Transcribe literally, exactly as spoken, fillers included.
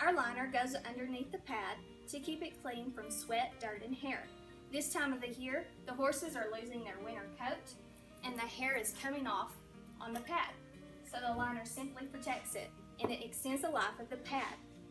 Our liner goes underneath the pad to keep it clean from sweat, dirt, and hair. This time of the year, the horses are losing their winter coat and the hair is coming off on the pad. So the liner simply protects it and it extends the life of the pad.